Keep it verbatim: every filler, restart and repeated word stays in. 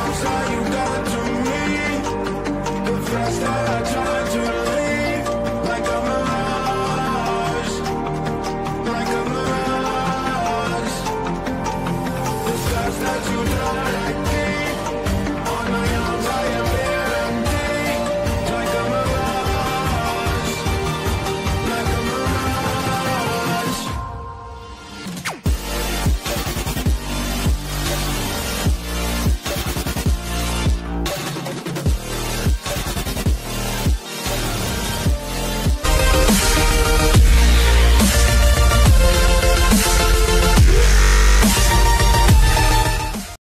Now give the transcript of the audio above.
closer you got to me, the faster I try to leave. Like a mirage, like a mirage. The stars that you die.